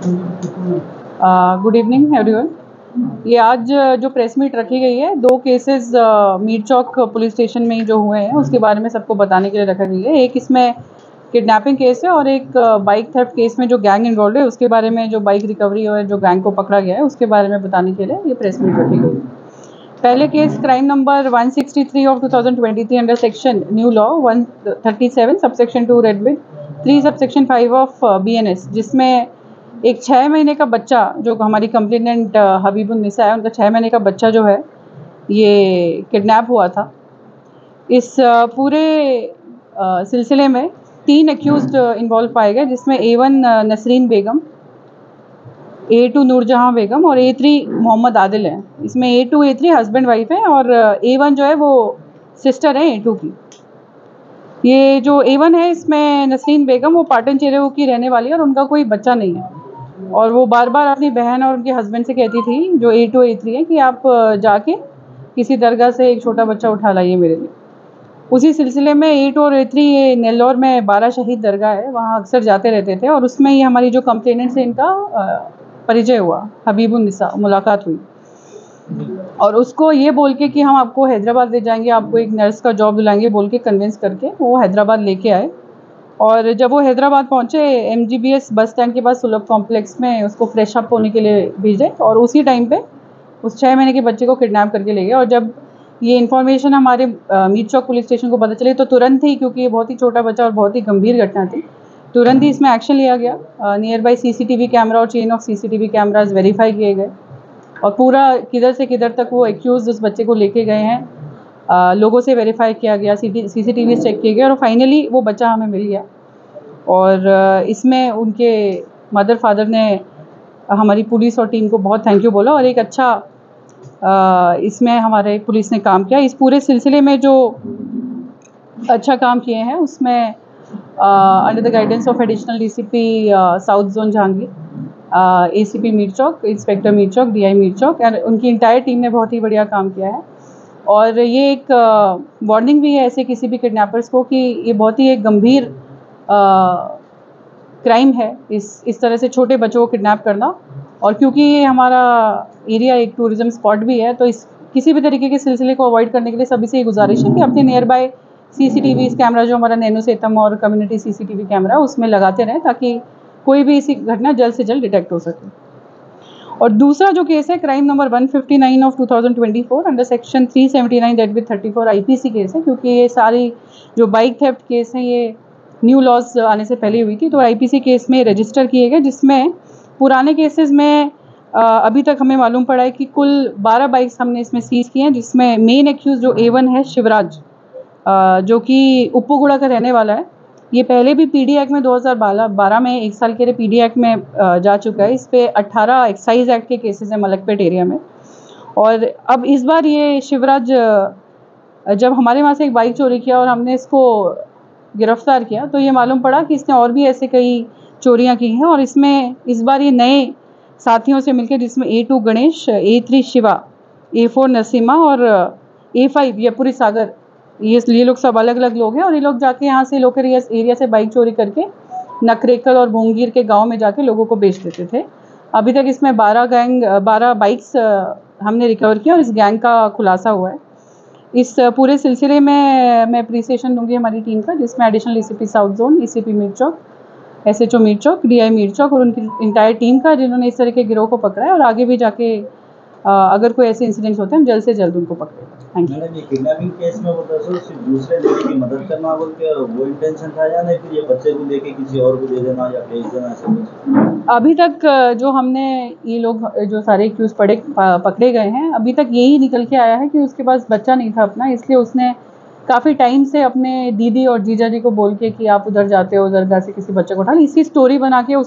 Good evening everyone. ये आज जो प्रेस मीट रखी गई है, दो cases Mir Chowk police station में जो हुए हैं उसके बारे में सबको बताने के लिए रखा गई है। एक इसमें किडनैपिंग केस है और एक बाइक थेफ्ट केस में जो गैंग इन्वॉल्व है उसके बारे में, जो बाइक रिकवरी और जो गैंग को पकड़ा गया है उसके बारे में बताने के लिए ये प्रेस मीट रखी गई है। पहले case crime number 163 of 2023 under section new law 137 subsection 2 read with 3 subsection 5 of BNS, जिसमें एक 6 महीने का बच्चा, जो हमारी कंप्लेनेंट हबीबुन्निसा है, उनका 6 महीने का बच्चा जो है ये किडनैप हुआ था। इस पूरे सिलसिले में 3 एक्यूज्ड इन्वॉल्व पाए गए, जिसमें A1 नसरीन बेगम, A2 नूरजहां बेगम और A3 मोहम्मद आदिल है। इसमें A2 A3 हस्बैंड वाइफ है और A1 जो है वो सिस्टर है A2 की। ये जो A1 है, इसमें नसरीन बेगम, वो पाटन चेरेऊ की रहने वाली है और उनका कोई बच्चा नहीं है। और वो बार बार अपनी बहन और उनके हस्बैंड से कहती थी, जो A2 A3 है, कि आप जाके किसी दरगाह से एक छोटा बच्चा उठा लाइए मेरे लिए। उसी सिलसिले में A2 और A3 ये नेल्लौर में 12 शहीद दरगाह है, वहाँ अक्सर जाते रहते थे और उसमें ये हमारी जो कंप्लेनेंट से इनका परिचय हुआ, हबीबुन्निसा मुलाकात हुई और उसको ये बोल के कि हम आपको हैदराबाद ले जाएंगे, आपको एक नर्स का जॉब दिलाएंगे बोल के कन्विंस करके वो हैदराबाद लेके आए। और जब वो हैदराबाद पहुंचे, MGBS बस स्टैंड के पास सुलभ कॉम्प्लेक्स में उसको फ्रेश अप होने के लिए भेजे और उसी टाइम पे उस 6 महीने के बच्चे को किडनैप करके ले गए। और जब ये इन्फॉर्मेशन हमारे मीर चौक पुलिस स्टेशन को पता चली तो तुरंत ही, क्योंकि ये बहुत ही छोटा बच्चा और बहुत ही गंभीर घटना थी, तुरंत ही इसमें एक्शन लिया गया। नियर बाई CCTV कैमरा और chain of CCTV cameras verify किए गए और पूरा किधर से किधर तक वो एक्यूज उस बच्चे को लेके गए हैं, लोगों से वेरीफाई किया गया, CCTV चेक किए गए और फाइनली वो बच्चा हमें मिल गया। और इसमें उनके मदर फादर ने हमारी पुलिस और टीम को बहुत थैंक यू बोला और एक अच्छा इसमें हमारे पुलिस ने काम किया। इस पूरे सिलसिले में जो अच्छा काम किए हैं उसमें under the guidance of additional DCP south zone Jahangir, ACP Mir Chowk, inspector Mir Chowk, DI Mir Chowk और उनकी इंटायर टीम ने बहुत ही बढ़िया काम किया है। और ये एक वार्निंग भी है ऐसे किसी भी किडनैपर्स को कि ये बहुत ही एक गंभीर क्राइम है इस तरह से छोटे बच्चों को किडनैप करना। और क्योंकि ये हमारा एरिया एक टूरिज्म स्पॉट भी है, तो इस किसी भी तरीके के सिलसिले को अवॉइड करने के लिए सभी से ये गुजारिश है कि अपने नियर बाय CCTV कैमरा, जो हमारा नैनो सेतम और कम्युनिटी CCTV कैमरा, उसमें लगाते रहें ताकि कोई भी ऐसी घटना जल्द से जल्द डिटेक्ट हो सके। और दूसरा जो केस है crime number 159 of 2024 under section 379 read with 34 IPC case है, क्योंकि ये सारी जो बाइक थेफ्ट केस हैं ये न्यू लॉज आने से पहले हुई थी, तो IPC केस में रजिस्टर किए गए, जिसमें पुराने केसेस में अभी तक हमें मालूम पड़ा है कि कुल 12 बाइक्स हमने इसमें सीज किए हैं, जिसमें मेन एक्यूज जो A1 है शिवराज, जो कि उप्पूगुड़ा का रहने वाला है। ये पहले भी PD एक्ट में 2012 में 1 साल के लिए PD एक्ट में जा चुका है। इस पे 18 एक्साइज एक्ट के केसेस हैं मलकपेट एरिया में। और अब इस बार ये शिवराज जब हमारे वहाँ से एक बाइक चोरी किया और हमने इसको गिरफ्तार किया तो ये मालूम पड़ा कि इसने और भी ऐसे कई चोरियाँ की हैं। और इसमें इस बार ये नए साथियों से मिलकर, जिसमें A2 Ganesh, A3 Shiva, A4 Naseema और A5 यपुरी सागर, ये लोग सब अलग अलग लोग हैं और ये लोग जाके यहाँ से लोकल एरिया से बाइक चोरी करके नकरेकल और भोंगीर के गांव में जाके लोगों को बेच देते थे। अभी तक इसमें 12 बाइक्स हमने रिकवर किया और इस गैंग का खुलासा हुआ है। इस पूरे सिलसिले में मैं अप्रिसिएशन दूंगी हमारी टीम का, जिसमें additional DCP south zone, ACP Mir Chowk, SHO Mir Chowk, DI Mir Chowk और उनकी इंटायर टीम का, जिन्होंने इस तरह के गिरोह को पकड़ा है और आगे भी जाके अगर कोई ऐसे इंसिडेंट्स होते हैं हम जल्द से जल्द उनको पकड़ेंगे। Thank you. मैडम, ये किडनैपिंग केस में वो दरअसल सिर्फ दूसरे लोगों की मदद करना बोल के वो इंटेंशन था, या नहीं फिर ये बच्चे को लेके किसी और को दे देना या भेज देना, ऐसा कुछ? अभी तक जो हमने ये लोग जो सारे एक्यूज पकड़े गए हैं, अभी तक यही निकल के आया है कि उसके पास बच्चा नहीं था अपना, इसलिए उसने काफ़ी टाइम से अपने दीदी और जीजा जी को बोल के कि आप उधर जाते हो दरगाह से किसी बच्चे को उठा, इसकी स्टोरी बना के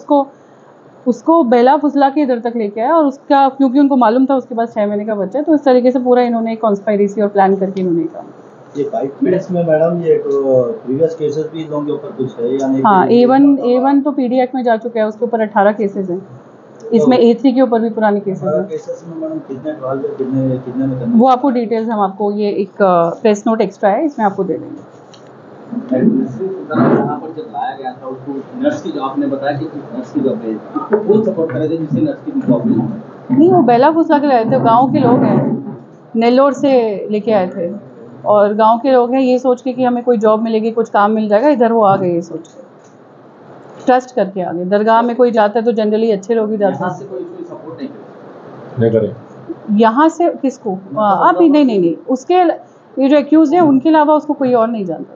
उसको बहला फुसला के इधर तक लेके आया। और उसका, क्योंकि उनको मालूम था उसके पास 6 महीने का बच्चा है, तो इस तरीके से पूरा इन्होंने कॉन्स्पायरेसी और प्लान करके इन्होंने काम। ये बाइक केस में मैडम ये प्रीवियस केसेस भी लोगों के ऊपर कुछ है या नहीं? हाँ, A1 तो PD एक्ट में जा चुका है, उसके ऊपर 18 केसेस हैं। इसमें A3 के ऊपर भी पुराने केसेस हैं। केसेस में मैडम कितने ट्रायल पे कितने में करने? वो आपको डिटेल्स हम आपको, ये एक प्रेस नोट एक्स्ट्रा है, इसमें आपको दे देंगे। यहाँ पर जब लाया गया था उसको नर्स की जॉब, आपने बताया कि नर्स की जॉब है, उसको कौन सपोर्ट कर रहे थे जिससे नर्स की जॉब मिली? नहीं, वो बेला फुसला के लाए थे, गांव के लोग हैं, नेल्लोर से लेके आए थे और गांव के लोग हैं ये सोच के कि हमें कोई जॉब मिलेगी, कुछ काम मिल जाएगा, इधर वो आ गए ये सोच के, ट्रस्ट करके आ गए। दरगाह में कोई जाता है तो जनरली अच्छे लोग ही जाते यहाँ हैं। से कोई सपोर्ट नहीं करे? यहाँ से किसको? आप ही नहीं, उसके ये जो एक्यूज है उनके अलावा उसको कोई और नहीं जानता।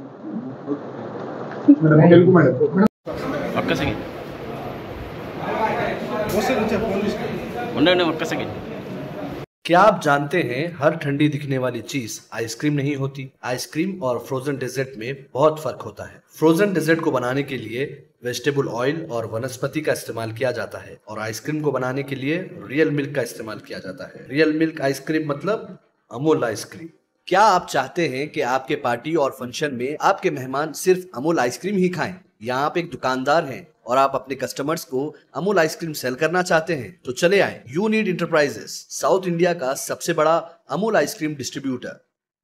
क्या आप जानते हैं हर ठंडी दिखने वाली चीज आइसक्रीम नहीं होती। आइसक्रीम और फ्रोजन डेजर्ट में बहुत फर्क होता है। फ्रोजन डेजर्ट को बनाने के लिए वेजिटेबल ऑयल और वनस्पति का इस्तेमाल किया जाता है और आइसक्रीम को बनाने के लिए रियल मिल्क का इस्तेमाल किया जाता है। रियल मिल्क आइसक्रीम मतलब अमूल आइसक्रीम। क्या आप चाहते हैं कि आपके पार्टी और फंक्शन में आपके मेहमान सिर्फ अमूल आइसक्रीम ही खाएं? या आप एक दुकानदार हैं और आप अपने कस्टमर्स को अमूल आइसक्रीम सेल करना चाहते हैं? तो चले आए यूनिट इंटरप्राइजेस, साउथ इंडिया का सबसे बड़ा अमूल आइसक्रीम डिस्ट्रीब्यूटर।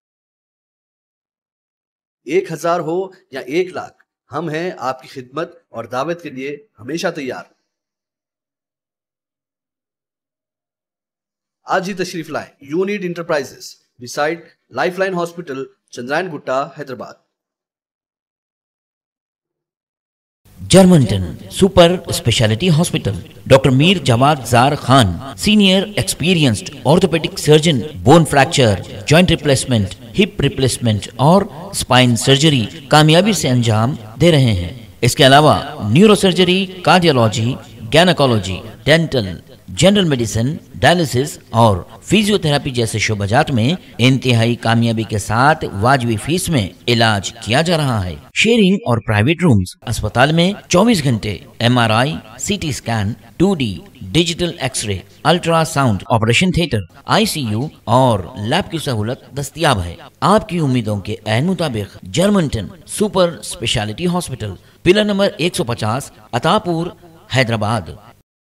1000 हो या 1 लाख, हम हैं आपकी खिदमत और दावत के लिए हमेशा तैयार। आज ही तशरीफ लाएं unit enterprises, beside lifeline hospital, Chandrayan Gutta, Hyderabad. Germanton super speciality hospital, doctor Mir Jawad Jar Khan, senior experienced orthopaedic surgeon, bone fracture, joint replacement, hip replacement और स्पाइन सर्जरी कामयाबी से अंजाम दे रहे हैं। इसके अलावा neuro surgery, cardiology, gynaecology, dental, general medicine, dialysis और फिजियोथेरेपी जैसे शोबाजात में इंतहाई कामयाबी के साथ वाजिबी फीस में इलाज किया जा रहा है। शेयरिंग और प्राइवेट रूम्स, अस्पताल में 24 घंटे MRI, CT scan, 2D digital x-ray, ultrasound, operation theatre, ICU और लैब की सहूलत दस्तयाब है। आपकी उम्मीदों के ऐन मुताबिक Germanton super speciality hospital, pillar number 150, Attapur, Hyderabad.